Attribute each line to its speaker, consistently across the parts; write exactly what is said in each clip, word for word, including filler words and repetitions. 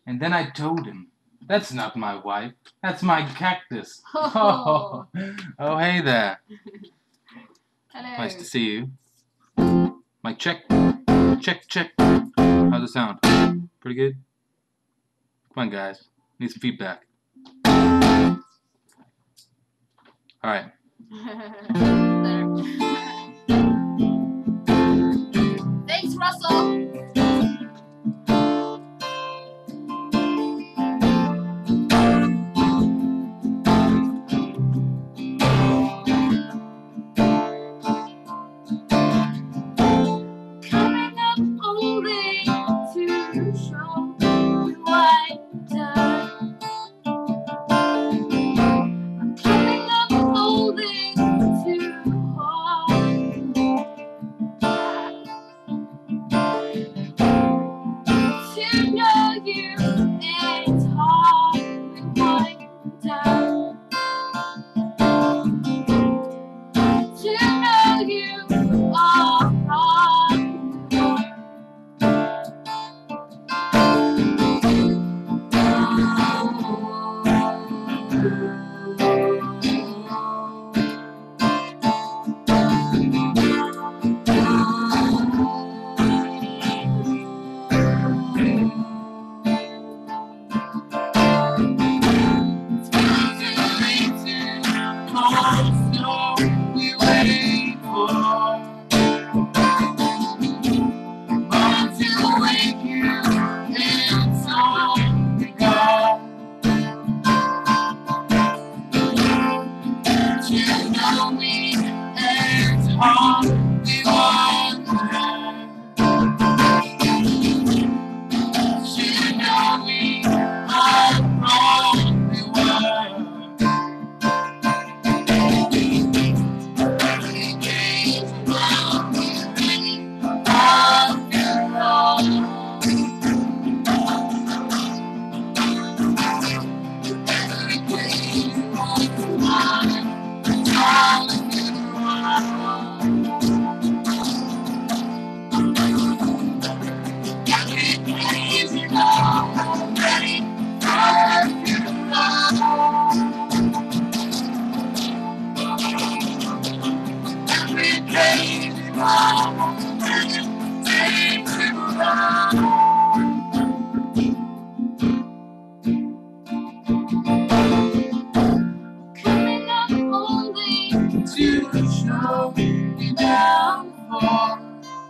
Speaker 1: And then I told him, that's not my wife, that's my cactus.
Speaker 2: Oh,
Speaker 1: oh hey there.
Speaker 2: hello.
Speaker 1: Nice to see you. Mic check. Check, check. How's it sound? Pretty good? Come on, guys. Need some feedback. Alright.
Speaker 2: Thanks, Russell. Coming up only to show you what I've done. I'm coming up only to hold to know you. It's hard when I'm down. To know you are hard. Coming up only to show you down for.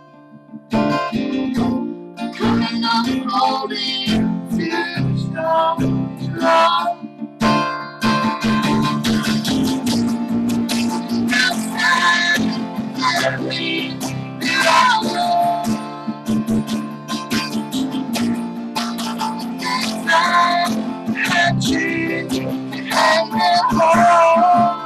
Speaker 2: Coming up only to show you love. Outside, let me be alone. Inside, I change and go home.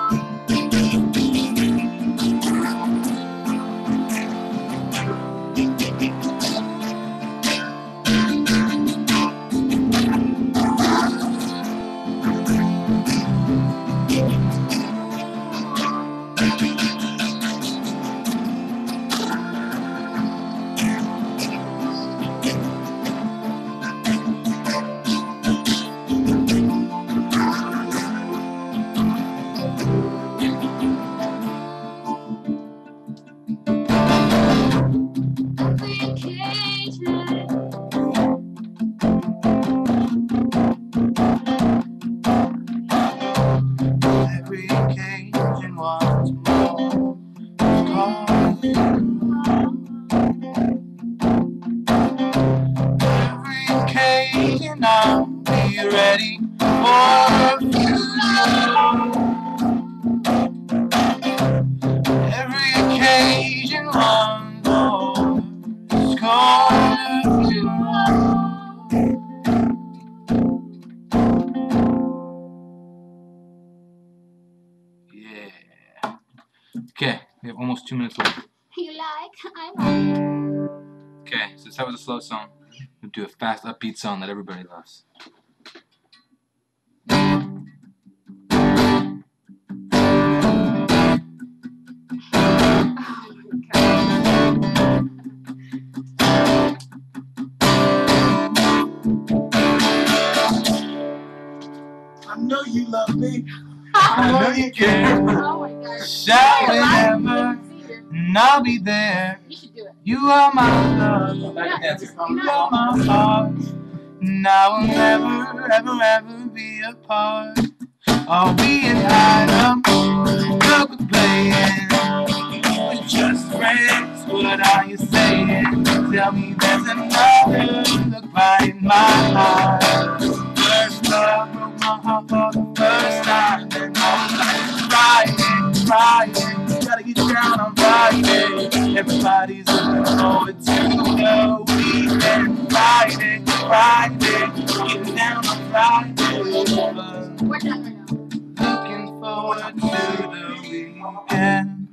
Speaker 2: Every occasion wants more. Every occasion I'll be ready for you. Every occasion wants more. It's gonna be yeah. Okay, we have almost two minutes left. You like? I like.
Speaker 1: Okay, so that was a slow song. We'll do a fast, upbeat song that everybody loves.
Speaker 2: Oh my God.
Speaker 3: know you love me.
Speaker 1: I know you care.
Speaker 2: Oh my gosh.
Speaker 1: Shall we
Speaker 2: Live,
Speaker 1: never?
Speaker 2: see you.
Speaker 1: And I'll be there.
Speaker 2: You should do it.
Speaker 1: You are my love.
Speaker 3: Back
Speaker 2: Yeah.
Speaker 3: dancer.
Speaker 2: You
Speaker 1: You
Speaker 2: know.
Speaker 1: are my heart. And I will never, ever, ever be apart. I'll be in hide up, look playing. We're just friends. What are you saying? Tell me there's another look right in my heart. First love broke my heart for the first time. And I was like, Friday, Friday, gotta get down on Friday. Everybody's looking forward to the weekend. Friday, Friday, getting down on Friday.
Speaker 2: We're done right now.
Speaker 1: Looking forward to the weekend.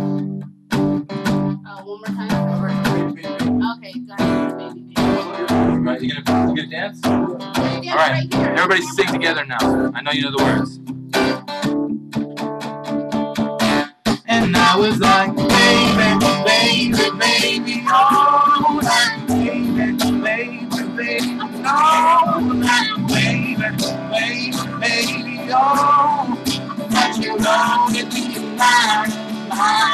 Speaker 2: Uh, one more time. Okay, go ahead. Baby, baby.
Speaker 1: Right, you gonna, you gonna dance?
Speaker 2: All
Speaker 1: All right, everybody sing together now. I know you know the words. And I was like, baby, baby, baby, oh, baby, baby, baby, oh, baby, baby, baby, oh, that you know that you lie, lie.